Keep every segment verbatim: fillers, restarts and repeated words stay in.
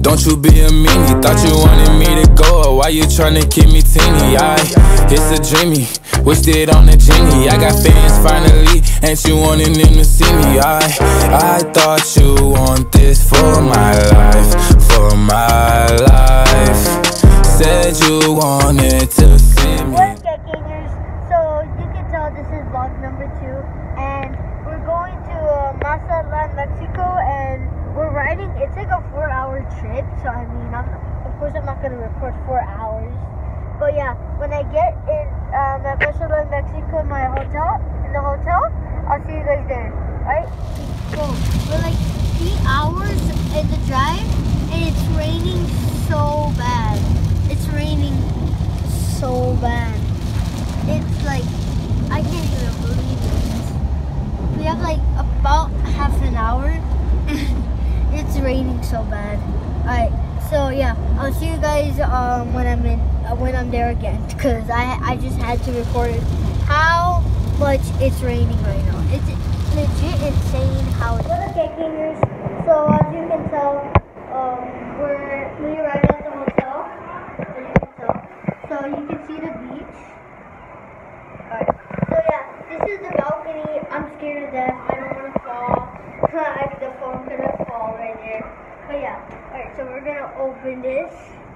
Don't you be a meanie. Thought you wanted me to go, or why you tryna keep me teeny? I, it's a dreamy, wished it on a genie. I got fans finally, ain't you wanting them to see me? I, I thought you want this for my life, for my life. Said you wanted to see me. What's up, gamers? So you can tell this is vlog number two, and we're going to uh, Mazatlan, Mexico, and we're riding. It's like a four-hour trip, so I mean, I'm, of course, I'm not gonna record four hours. But yeah, when I get in um, at Mazatlan, Mexico, my hotel, in the hotel, I'll see you guys there. Right? So we're like three hours in the drive, and it's raining so bad. It's raining so bad. It's like, I can't even believe this. We have like about half an hour and it's raining so bad. Alright, so yeah, I'll see you guys um, when I'm in, uh, when I'm there again, because I, I just had to record how much it's raining right now. It's legit insane how it's raining. Okay, gamers, so as you can tell, um, we're, we arrived at the hotel. So you can see the beach. Alright. So yeah, this is the balcony. I'm scared to death. I don't want to fall. I think the phone's gonna fall right there. But yeah. Alright, so we're gonna open this.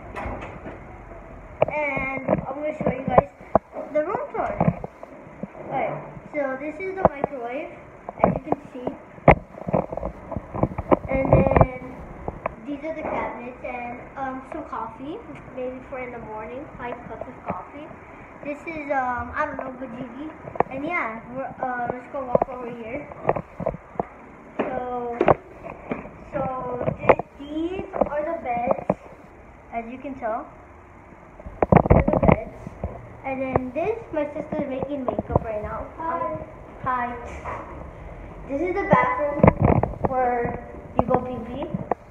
And I'm gonna show you guys the room tour. Alright, so this is the microwave, as you can see. And then these are the cabinets and um, some coffee, maybe for in the morning, five cups of coffee. This is, um, I don't know, Bajigi. And yeah, we're, uh, let's go walk over here. So, so this, these are the beds, as you can tell. These are the beds. And then this, my sister's making makeup right now. Hi. Hi. This is the bathroom where you go pee-pee.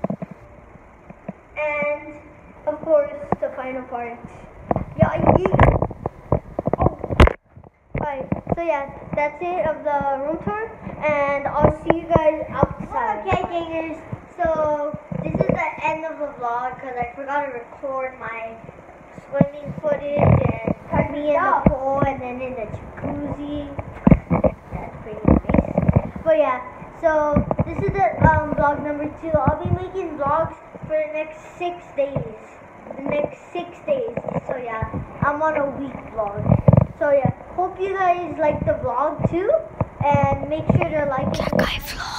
And of course, the final part. Yeah, oh. Alright, so yeah, that's it of the room tour, and I'll see you guys outside. Okay, gamers. So this is the end of the vlog because I forgot to record my swimming footage and me in the pool and then in the jacuzzi. That's pretty nice. But yeah, so this is the um, vlog number two. I'll be making vlogs for the next six days. The next six days. So yeah, I'm on a week vlog. So yeah, hope you guys like the vlog too. And make sure to like it.